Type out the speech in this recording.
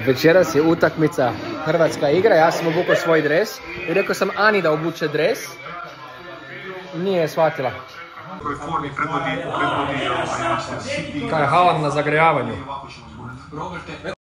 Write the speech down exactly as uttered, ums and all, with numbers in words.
Večeras je utakmica, Hrvatska igra, ja sam obukao svoj dres i rekao sam Ani da obuče dres. Nije je shvatila. Kaj je Haaland na zagrejavanju.